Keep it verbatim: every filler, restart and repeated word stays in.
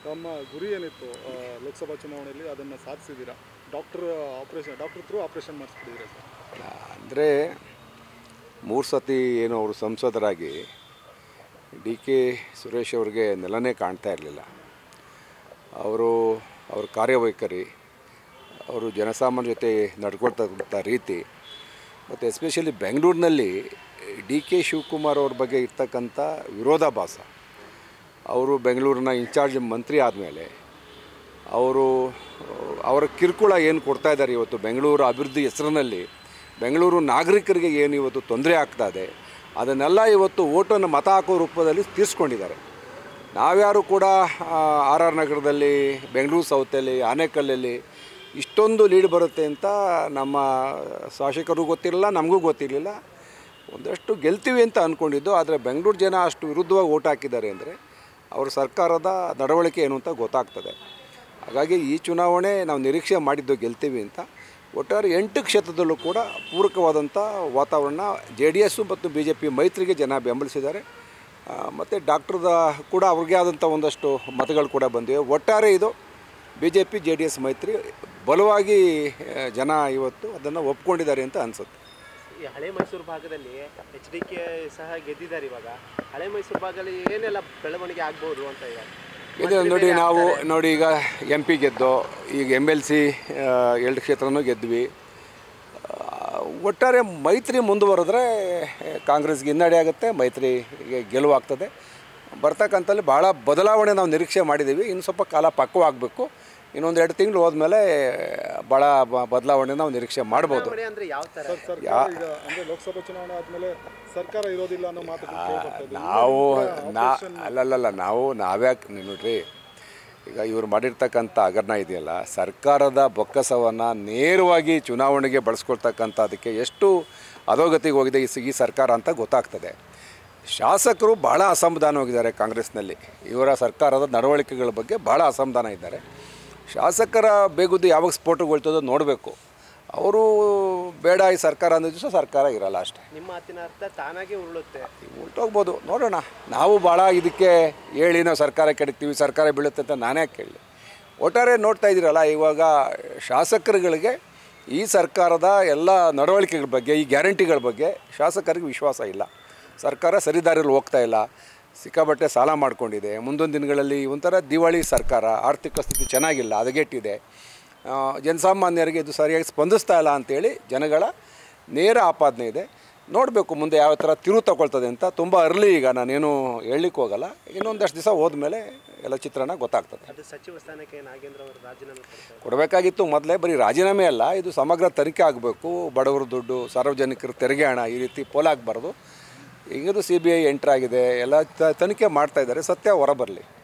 ತಮ್ಮ ಗುರಿ ಏನಿತ್ತು ಲೋಕಸಭಾ ಚುನಾವಣೆಯಲ್ಲಿ ಅದನ್ನು ಸಾಧಿಸಿದ್ದೀರಾ? Doctor operation doctor through operation ಮಾಡಿಸ್ಬಿಟ್ಟಿದ್ದೀರಾ ಸರ್? ಅಂದರೆ ಮೂರು ಸತಿ ಏನು ಅವರು ಸಂಸದರಾಗಿ ಡಿ ಕೆ ಸುರೇಶ್ ಅವ್ರಿಗೆ ನೆಲನೇ ಕಾಣ್ತಾ ಇರಲಿಲ್ಲ. ಅವರು ಅವ್ರ ಕಾರ್ಯವೈಖರಿ, ಅವರು ಜನಸಾಮಾನ್ಯ ಜೊತೆ ನಡ್ಕೊಳ್ತಕ್ಕಂಥ ರೀತಿ, ಮತ್ತು ಎಸ್ಪೆಷಲಿ ಬೆಂಗಳೂರಿನಲ್ಲಿ ಡಿ ಕೆ ಶಿವಕುಮಾರ್ ಅವ್ರ ಬಗ್ಗೆ ಇರ್ತಕ್ಕಂಥ ವಿರೋಧಾಭಾಸ. ಅವರು ಬೆಂಗಳೂರಿನ ಇನ್ಚಾರ್ಜ್ ಮಂತ್ರಿ ಆದಮೇಲೆ ಅವರು ಅವರ ಕಿರುಕುಳ ಏನು ಕೊಡ್ತಾ ಇದ್ದಾರೆ ಇವತ್ತು ಬೆಂಗಳೂರು ಅಭಿವೃದ್ಧಿ ಹೆಸರಿನಲ್ಲಿ, ಬೆಂಗಳೂರು ನಾಗರಿಕರಿಗೆ ಏನು ಇವತ್ತು ತೊಂದರೆ ಆಗ್ತಾಯಿದೆ, ಅದನ್ನೆಲ್ಲ ಇವತ್ತು ಓಟನ್ನು ಮತ ಹಾಕೋ ರೂಪದಲ್ಲಿ ತೀರಿಸ್ಕೊಂಡಿದ್ದಾರೆ. ನಾವ್ಯಾರು ಕೂಡ ಆರ್ ಆರ್ ನಗರದಲ್ಲಿ, ಬೆಂಗಳೂರು ಸೌತಲ್ಲಿ, ಆನೇಕಲ್ಲಲ್ಲಿ ಇಷ್ಟೊಂದು ಲೀಡ್ ಬರುತ್ತೆ ಅಂತ ನಮ್ಮ ಶಾಸಕರಿಗೂ ಗೊತ್ತಿರಲಿಲ್ಲ, ನಮಗೂ ಗೊತ್ತಿರಲಿಲ್ಲ. ಒಂದಷ್ಟು ಗೆಲ್ತೀವಿ ಅಂತ ಅಂದ್ಕೊಂಡಿದ್ದು. ಆದರೆ ಬೆಂಗಳೂರು ಜನ ಅಷ್ಟು ವಿರುದ್ಧವಾಗಿ ಓಟ್ ಹಾಕಿದ್ದಾರೆ ಅಂದರೆ ಅವ್ರ ಸರ್ಕಾರದ ನಡವಳಿಕೆ ಏನು ಅಂತ ಗೊತ್ತಾಗ್ತದೆ. ಹಾಗಾಗಿ ಈ ಚುನಾವಣೆ ನಾವು ನಿರೀಕ್ಷೆ ಮಾಡಿದ್ದು ಗೆಲ್ತೀವಿ ಅಂತ. ಒಟ್ಟಾರೆ ಎಂಟು ಕ್ಷೇತ್ರದಲ್ಲೂ ಕೂಡ ಪೂರಕವಾದಂಥ ವಾತಾವರಣ, ಜೆ ಡಿ ಎಸ್ಸು ಮತ್ತು ಬಿ ಜೆ ಪಿ ಮೈತ್ರಿಗೆ ಜನ ಬೆಂಬಲಿಸಿದ್ದಾರೆ. ಮತ್ತು ಡಾಕ್ಟ್ರದ ಕೂಡ ಅವ್ರಿಗೆ ಆದಂಥ ಒಂದಷ್ಟು ಮತಗಳು ಕೂಡ ಬಂದಿವೆ. ಒಟ್ಟಾರೆ ಇದು B J P J D S ಮೈತ್ರಿ ಬಲವಾಗಿ ಜನ ಇವತ್ತು ಅದನ್ನು ಒಪ್ಕೊಂಡಿದ್ದಾರೆ ಅಂತ ಅನಿಸುತ್ತೆ. ಈ ಹಳೆ ಮೈಸೂರು ಭಾಗದಲ್ಲಿ ಎಚ್ ಡಿ ಕೆ ಸಹ ಗೆದ್ದಿದ್ದಾರೆ. ಇವಾಗ ಹಳೆ ಮೈಸೂರು ಭಾಗದಲ್ಲಿ ಏನೆಲ್ಲ ಬೆಳವಣಿಗೆ ಆಗ್ಬೋದು ಅಂತ ಇವಾಗ ಇದು ನೋಡಿ, ನಾವು ನೋಡಿ ಈಗ ಎಂ ಪಿ ಗೆದ್ದೋ, ಈಗ ಎಮ್ ಎಲ್ ಸಿ ಎರಡು ಕ್ಷೇತ್ರನೂ ಗೆದ್ವಿ. ಒಟ್ಟಾರೆ ಮೈತ್ರಿ ಮುಂದುವರೆದ್ರೆ ಕಾಂಗ್ರೆಸ್ಗೆ ಹಿನ್ನಡೆ ಆಗುತ್ತೆ, ಮೈತ್ರಿಗೆ ಗೆಲುವಾಗ್ತದೆ. ಬರ್ತಕ್ಕಂಥಲ್ಲಿ ಭಾಳ ಬದಲಾವಣೆ ನಾವು ನಿರೀಕ್ಷೆ ಮಾಡಿದ್ದೀವಿ. ಇನ್ನು ಸ್ವಲ್ಪ ಕಾಲ ಪಕ್ವವಾಗಬೇಕು. ಇನ್ನೊಂದು ಎರಡು ತಿಂಗಳು ಹೋದ್ಮೇಲೆ ಭಾಳ ಬದಲಾವಣೆ ನಾವು ನಿರೀಕ್ಷೆ ಮಾಡ್ಬೋದು. ಲೋಕಸಭಾ ಚುನಾವಣೆ ಆದಮೇಲೆ ಸರ್ಕಾರ ಇರೋದಿಲ್ಲ ಅನ್ನೋ ಮಾತು ನಾವು ನಾ ಅಲ್ಲಲ್ಲ ನಾವು ನಾವ್ಯಾಕೆ ನೋಡ್ರಿ, ಈಗ ಇವರು ಮಾಡಿರ್ತಕ್ಕಂಥ ಹಗರಣ ಇದೆಯಲ್ಲ, ಸರ್ಕಾರದ ಬೊಕ್ಕಸವನ್ನು ನೇರವಾಗಿ ಚುನಾವಣೆಗೆ ಬಳಸ್ಕೊಳ್ತಕ್ಕಂಥದಕ್ಕೆ ಎಷ್ಟು ಅಧೋಗತಿಗೆ ಹೋಗಿದೆ ಈ ಸರ್ಕಾರ ಅಂತ ಗೊತ್ತಾಗ್ತದೆ. ಶಾಸಕರು ಭಾಳ ಅಸಮಾಧಾನ ಹೋಗಿದ್ದಾರೆ ಕಾಂಗ್ರೆಸ್ನಲ್ಲಿ. ಇವರ ಸರ್ಕಾರದ ನಡವಳಿಕೆಗಳ ಬಗ್ಗೆ ಭಾಳ ಅಸಮಾಧಾನ ಇದ್ದಾರೆ. ಶಾಸಕರ ಬೇಗುದು ಯಾವಾಗ ಸ್ಫೋಟಗೊಳ್ತದೋ ನೋಡಬೇಕು. ಅವರು ಬೇಡ ಈ ಸರ್ಕಾರ ಅನ್ನೋ ದಿವಸ ಸರ್ಕಾರ ಇರಲ್ಲ ಅಷ್ಟೇ. ನಿಮ್ಮ ಮಾತಿನ ಅರ್ಥ ತಾನಾಗೆ ಉರುಳುತ್ತೆ, ಉಲ್ಟೋಗ್ಬೋದು, ನೋಡೋಣ. ನಾವು ಭಾಳ ಇದಕ್ಕೆ ಹೇಳಿ ನಾವು ಸರ್ಕಾರ ಕೆಡ್ತೀವಿ, ಸರ್ಕಾರ ಬೀಳುತ್ತೆ ಅಂತ ನಾನೇ ಕೇಳಿ. ಒಟ್ಟಾರೆ ನೋಡ್ತಾ ಇದ್ದೀರಲ್ಲ, ಇವಾಗ ಶಾಸಕರುಗಳಿಗೆ ಈ ಸರ್ಕಾರದ ಎಲ್ಲ ನಡವಳಿಕೆಗಳ ಬಗ್ಗೆ, ಈ ಗ್ಯಾರಂಟಿಗಳ ಬಗ್ಗೆ ಶಾಸಕರಿಗೆ ವಿಶ್ವಾಸ ಇಲ್ಲ. ಸರ್ಕಾರ ಸರಿದಾರಿಯಲ್ಲಿ ಹೋಗ್ತಾ ಇಲ್ಲ, ಸಿಕ್ಕಾಬಟ್ಟೆ ಸಾಲ ಮಾಡಿಕೊಂಡಿದೆ. ಮುಂದೊಂದು ದಿನಗಳಲ್ಲಿ ಒಂಥರ ದಿವಾಳಿ ಸರ್ಕಾರ, ಆರ್ಥಿಕ ಸ್ಥಿತಿ ಚೆನ್ನಾಗಿಲ್ಲ, ಹದಗೆಟ್ಟಿದೆ. ಜನಸಾಮಾನ್ಯರಿಗೆ ಇದು ಸರಿಯಾಗಿ ಸ್ಪಂದಿಸ್ತಾ ಇಲ್ಲ ಅಂಥೇಳಿ ಜನಗಳ ನೇರ ಆಪಾದನೆ ಇದೆ. ನೋಡಬೇಕು ಮುಂದೆ ಯಾವ ಥರ ತಿರುವು ತಗೊಳ್ತದೆ ಅಂತ. ತುಂಬ ಅರ್ಲಿ ಈಗ ನಾನೇನು ಹೇಳಲಿಕ್ಕೆ ಹೋಗಲ್ಲ. ಇನ್ನೊಂದಷ್ಟು ದಿವಸ ಹೋದ್ಮೇಲೆ ಎಲ್ಲ ಚಿತ್ರಣ ಗೊತ್ತಾಗ್ತದೆ. ಅದು ಸಚಿವ ಸ್ಥಾನಕ್ಕೆ ನಾಗೇಂದ್ರ ಅವರು ರಾಜೀನಾಮೆ ಕೊಡಬೇಕಾಗಿತ್ತು ಮೊದಲೇ. ಬರೀ ರಾಜೀನಾಮೆ ಅಲ್ಲ, ಇದು ಸಮಗ್ರ ತನಿಖೆ ಆಗಬೇಕು. ಬಡವರ ದುಡ್ಡು, ಸಾರ್ವಜನಿಕರ ತೆರಿಗೆ ಹಣ ಈ ರೀತಿ ಪೋಲಾಗಬಾರ್ದು. ಈಗಿದು ಸಿ ಬಿ ಐ ಎಂಟ್ರಾಗಿದೆ, ಎಲ್ಲ ತನಿಖೆ ಮಾಡ್ತಾಯಿದ್ದಾರೆ, ಸತ್ಯ ಹೊರಬರಲಿ.